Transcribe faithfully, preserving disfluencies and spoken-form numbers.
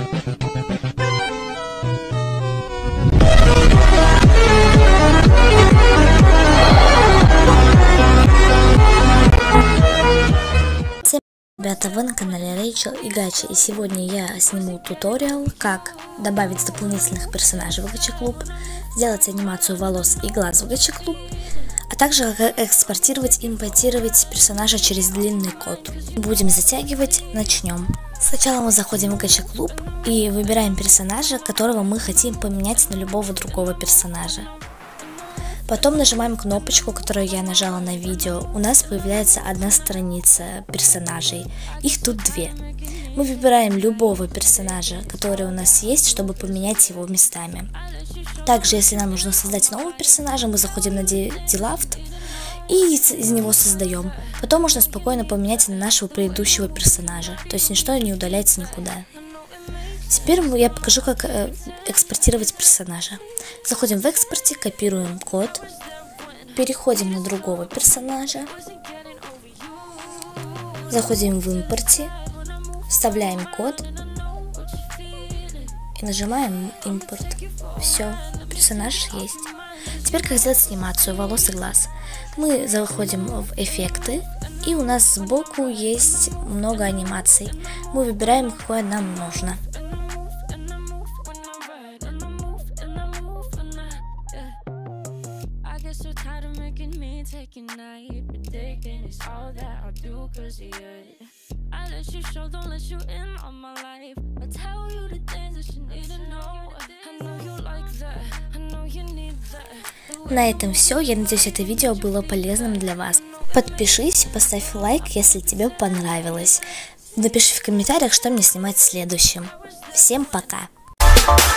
Ребята, вы на канале Рэйчел и Гача, и сегодня я сниму туториал, как добавить дополнительных персонажей в Гача Клуб, сделать анимацию волос и глаз в Гача Клуб, а также как экспортировать и импортировать персонажа через длинный код. Будем затягивать, начнем. Сначала мы заходим в Гача Клуб и выбираем персонажа, которого мы хотим поменять на любого другого персонажа. Потом нажимаем кнопочку, которую я нажала на видео. У нас появляется одна страница персонажей. Их тут две. Мы выбираем любого персонажа, который у нас есть, чтобы поменять его местами. Также, если нам нужно создать нового персонажа, мы заходим на Делафт и из него создаем. Потом можно спокойно поменять на нашего предыдущего персонажа. То есть ничто не удаляется никуда. Теперь я покажу, как экспортировать персонажа. Заходим в экспорте, копируем код, переходим на другого персонажа, заходим в импорте, вставляем код и нажимаем импорт. Все, персонаж есть. Теперь как сделать анимацию волос и глаз. Мы заходим в эффекты, и у нас сбоку есть много анимаций. Мы выбираем, какое нам нужно. На этом все. Я надеюсь, это видео было полезным для вас. Подпишись, поставь лайк, если тебе понравилось. Напиши в комментариях, что мне снимать следующим. Всем пока!